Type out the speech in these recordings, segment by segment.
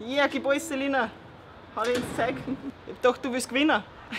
Ja, gib alles, Selina. Hau dir ins Zeug. Ich dachte, du willst gewinnen.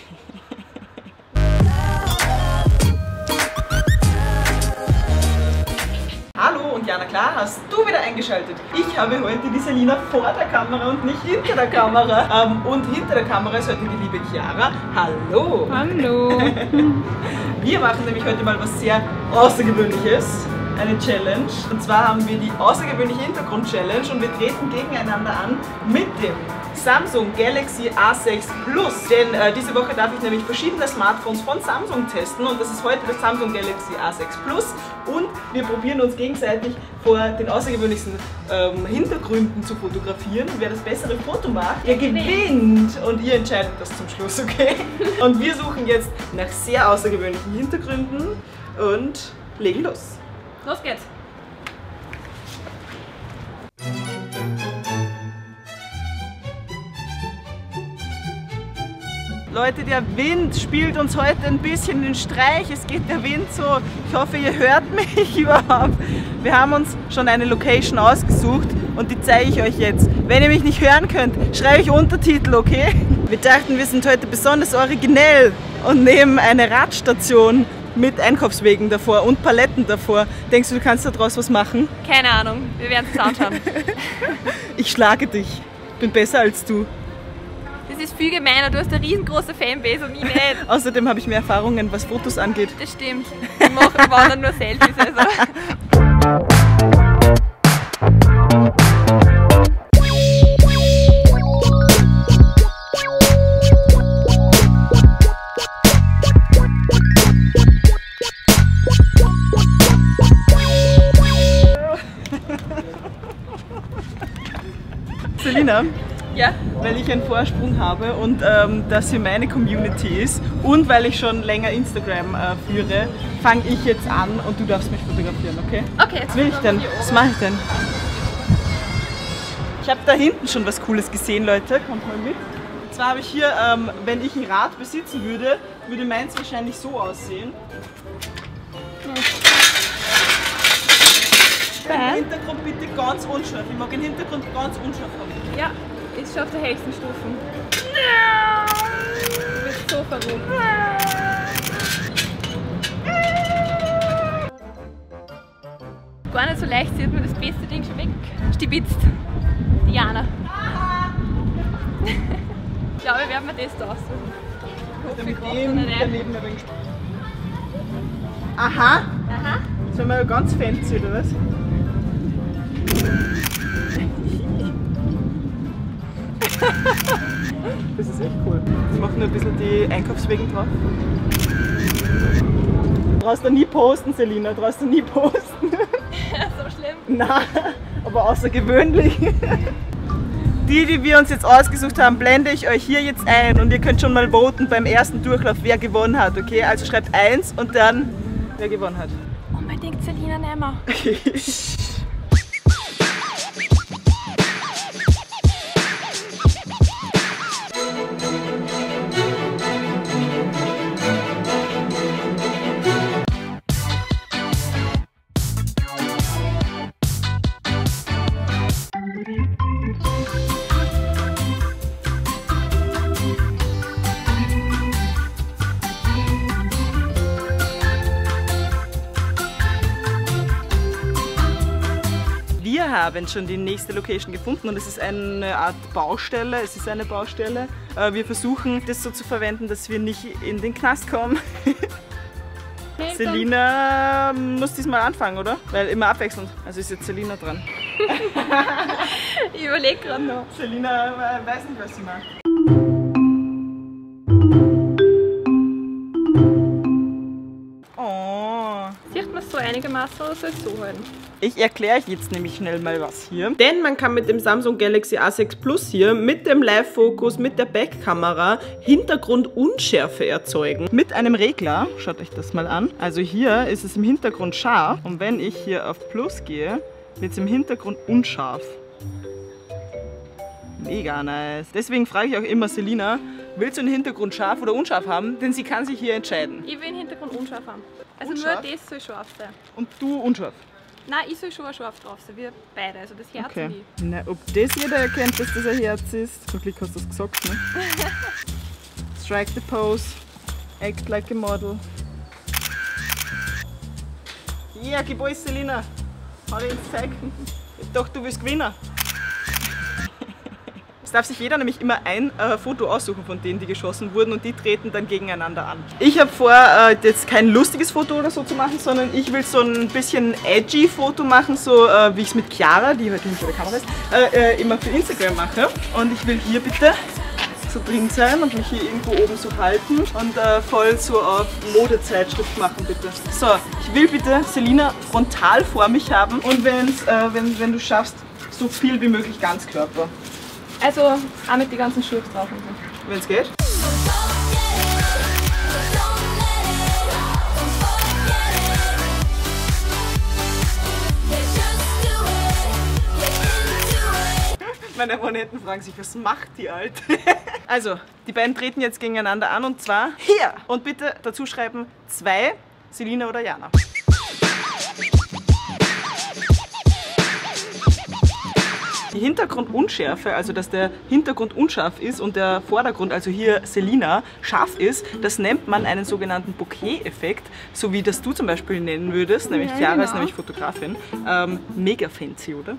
Hallo und ja, na klar, hast du wieder eingeschaltet. Ich habe heute die Selina vor der Kamera und nicht hinter der Kamera. Und hinter der Kamera ist heute die liebe Chiara. Hallo! Hallo! Wir machen nämlich heute mal was sehr Außergewöhnliches. Eine Challenge. Und zwar haben wir die außergewöhnliche Hintergrund-Challenge und wir treten gegeneinander an mit dem Samsung Galaxy A6 Plus. Denn diese Woche darf ich nämlich verschiedene Smartphones von Samsung testen und das ist heute das Samsung Galaxy A6 Plus und wir probieren uns gegenseitig vor den außergewöhnlichsten Hintergründen zu fotografieren. Und wer das bessere Foto macht, der gewinnt und ihr entscheidet das zum Schluss, okay? Und wir suchen jetzt nach sehr außergewöhnlichen Hintergründen und legen los. Los geht's! Leute, der Wind spielt uns heute ein bisschen den Streich. Es geht der Wind so. Ich hoffe, ihr hört mich überhaupt. Wir haben uns schon eine Location ausgesucht und die zeige ich euch jetzt. Wenn ihr mich nicht hören könnt, schreibe ich Untertitel, okay? Wir dachten, wir sind heute besonders originell und nehmen eine Radstation mit Einkaufswegen davor und Paletten davor. Denkst du, du kannst daraus was machen? Keine Ahnung, wir werden es anschauen. Ich schlage dich. Bin besser als du. Das ist viel gemeiner, du hast eine riesengroße Fanbase und ich nicht. Außerdem habe ich mehr Erfahrungen, was Fotos angeht. Das stimmt. Ich mache wandern nur Selfies. Also. Selina? Ja? Weil ich einen Vorsprung habe und das hier meine Community ist und weil ich schon länger Instagram führe, fange ich jetzt an und du darfst mich fotografieren, okay? Okay. Was will ich denn? Was mache ich denn? Ich habe da hinten schon was Cooles gesehen, Leute. Kommt mal mit. Und zwar habe ich hier, wenn ich ein Rad besitzen würde, würde meins wahrscheinlich so aussehen. Den Hintergrund bitte ganz unscharf. Ich mag den Hintergrund ganz unscharf haben. Ja, ist schon auf der höchsten Stufen. Du bist so verrückt. Gar nicht so leicht, sie hat mir das beste Ding schon wegstibitzt. Diana. Ich glaube, ich werde mir das da aussuchen. Ich hoffe, ich koche Dem da nicht rein. daneben ein wenig. Aha! Aha. Sind wir ja ganz fancy, oder was? Das ist echt cool. Ich mache nur ein bisschen die Einkaufswegen drauf. Brauchst du nie posten, Selina, brauchst du nie posten. So schlimm. Nein, aber außergewöhnlich. Die wir uns jetzt ausgesucht haben, blende ich euch hier jetzt ein und ihr könnt schon mal voten beim ersten Durchlauf, wer gewonnen hat, okay? Also schreibt 1 und dann, wer gewonnen hat. Unbedingt Selina nehmen. Okay. Wir haben schon die nächste Location gefunden und es ist eine Art Baustelle. Es ist eine Baustelle. Wir versuchen das so zu verwenden, dass wir nicht in den Knast kommen. Selina muss diesmal anfangen, oder? Weil immer abwechselnd. Also ist jetzt Selina dran. Ich überlege gerade noch. Selina weiß nicht, was sie macht. Oh. Sieht man es so einigermaßen oder soll es so halten? Ich erkläre euch jetzt nämlich schnell mal was hier. Denn man kann mit dem Samsung Galaxy A6 Plus hier mit dem Live-Fokus, mit der Backkamera Hintergrundunschärfe erzeugen. Mit einem Regler, schaut euch das mal an. Also hier ist es im Hintergrund scharf und wenn ich hier auf Plus gehe, wird es im Hintergrund unscharf. Mega nice. Deswegen frage ich auch immer Selina, willst du den Hintergrund scharf oder unscharf haben? Denn sie kann sich hier entscheiden. Ich will den Hintergrund unscharf haben. Also Unscharf? nur das soll scharf sein. Und du unscharf. Nein, ich soll schon ein Schaf drauf sein, wir beide, also das Herz Okay. und ich. Na, ob das jeder erkennt, dass das ein Herz ist? Zum Glück hast du das gesagt, ne? Strike the pose. Act like a model. Ja, gib alles, Selina. Hau dir ins Zeichen. Doch, du willst gewinnen. Es darf sich jeder nämlich immer ein Foto aussuchen von denen, die geschossen wurden, und die treten dann gegeneinander an. Ich habe vor, jetzt kein lustiges Foto oder so zu machen, sondern ich will so ein bisschen edgy Foto machen, so wie ich es mit Chiara, die heute nicht vor der Kamera ist, immer für Instagram mache. Und ich will hier bitte so drin sein und mich hier irgendwo oben so halten und voll so auf Modezeitschrift machen, bitte. So, ich will bitte Selina frontal vor mich haben und wenn du schaffst, so viel wie möglich Ganzkörper. Also auch mit den ganzen Schuhen drauf und so. Wenn es geht. Meine Abonnenten fragen sich, was macht die Alte? Also, die beiden treten jetzt gegeneinander an und zwar hier. Und bitte dazu schreiben 2, Selina oder Jana. Die Hintergrundunschärfe, also dass der Hintergrund unscharf ist und der Vordergrund, also hier Selina, scharf ist, das nennt man einen sogenannten Bokeh-Effekt, so wie das du zum Beispiel nennen würdest, nämlich Ja, Chiara genau. ist nämlich Fotografin. Mega fancy, oder?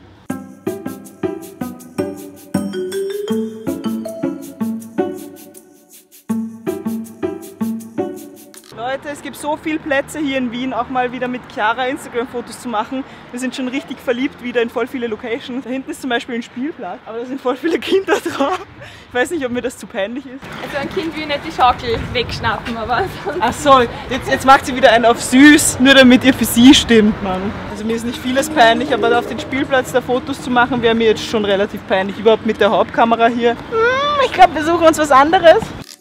Leute, es gibt so viele Plätze hier in Wien, auch mal wieder mit Chiara Instagram-Fotos zu machen. Wir sind schon richtig verliebt wieder in voll viele Locations. Da hinten ist zum Beispiel ein Spielplatz, aber da sind voll viele Kinder drauf. Ich weiß nicht, ob mir das zu peinlich ist. Also ein Kind will nicht die Schaukel wegschnappen, aber sonst... Ach so, jetzt macht sie wieder einen auf süß, nur damit ihr für sie stimmt, Mann. Also mir ist nicht vieles peinlich, aber da auf den Spielplatz da Fotos zu machen, wäre mir jetzt schon relativ peinlich. Überhaupt mit der Hauptkamera hier. Ich glaube, wir suchen uns was anderes.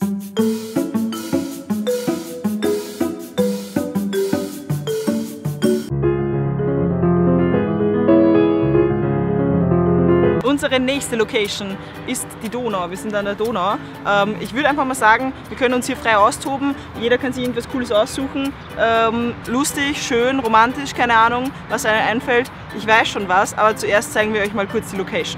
Unsere nächste Location ist die Donau. Wir sind an der Donau. Ich würde einfach mal sagen, wir können uns hier frei austoben. Jeder kann sich irgendwas Cooles aussuchen. Lustig, schön, romantisch, keine Ahnung, was einem einfällt. Ich weiß schon was, aber zuerst zeigen wir euch mal kurz die Location.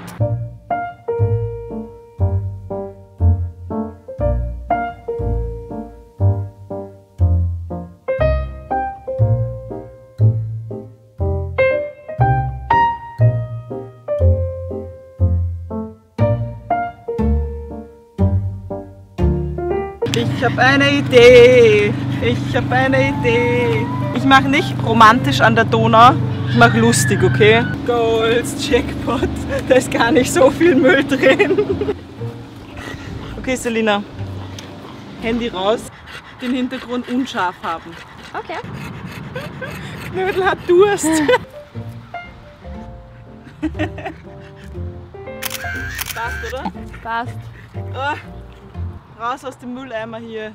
Ich habe eine Idee, ich habe eine Idee. Ich mache nicht romantisch an der Donau, ich mache lustig, okay? Golds, Jackpot, da ist gar nicht so viel Müll drin. Okay, Selina, Handy raus, den Hintergrund unscharf haben. Okay. Knödel hat Durst. Passt, oder? Passt. Oh, raus aus dem Mülleimer hier.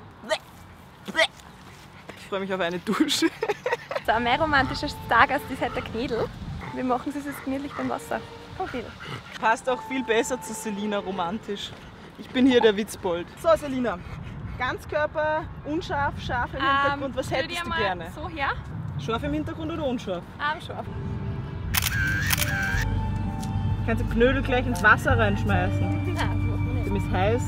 Ich freue mich auf eine Dusche. So, mein romantischer Stargast ist heute der Knädel. Wir machen es jetzt gemütlich beim Wasser. Komm, Knädel. Passt auch viel besser zu Selina romantisch. Ich bin hier der Witzbold. So, Selina, Ganzkörper, unscharf, scharf im Hintergrund. Was stell hättest dir du mal gerne? so her. Scharf im Hintergrund oder unscharf? Scharf. Kannst du Knödel gleich ins Wasser reinschmeißen? Nein, das machen wir nicht. Dem ist heiß.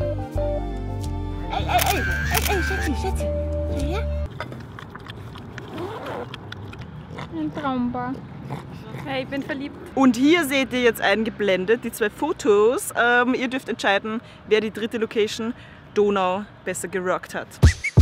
Ey, Schätzi. Schau her. Ein Traumbar. Hey, ich bin verliebt. Und hier seht ihr jetzt eingeblendet die 2 Fotos. Ihr dürft entscheiden, wer die dritte Location Donau besser gerockt hat.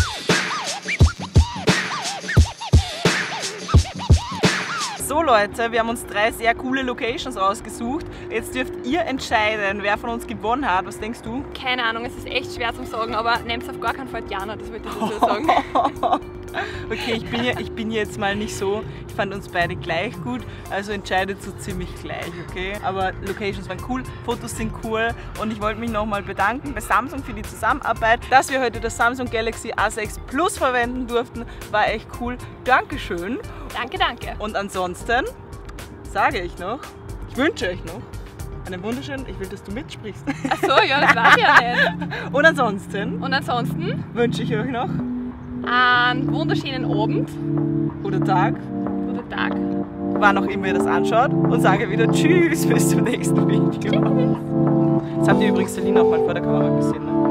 So Leute, wir haben uns 3 sehr coole Locations rausgesucht. Jetzt dürft ihr entscheiden, wer von uns gewonnen hat. Was denkst du? Keine Ahnung, es ist echt schwer zu sagen, aber nehmt auf gar keinen Fall Jana, das wollte ich dazu sagen. Okay, ich bin jetzt mal nicht so. Ich fand uns beide gleich gut, also entscheidet so ziemlich gleich, okay? Aber Locations waren cool, Fotos sind cool und ich wollte mich nochmal bedanken bei Samsung für die Zusammenarbeit. Dass wir heute das Samsung Galaxy A6 Plus verwenden durften, war echt cool. Dankeschön. Danke. Und ansonsten sage ich noch, ich wünsche euch noch einen wunderschönen, ich will, dass du mitsprichst. Ach so, ja, das war ja nicht. Und ansonsten wünsche ich euch noch einen wunderschönen Abend oder Tag oder Tag. wann auch immer ihr das anschaut und sage wieder Tschüss, bis zum nächsten Video. Das habt ihr übrigens Selina auch mal vor der Kamera gesehen, ne?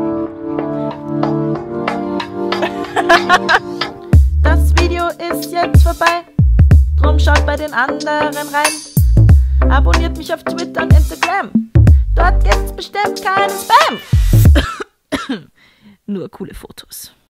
Das Video ist jetzt vorbei, drum schaut bei den anderen rein. Abonniert mich auf Twitter und Instagram, dort gibt's bestimmt keinen Spam. Nur coole Fotos.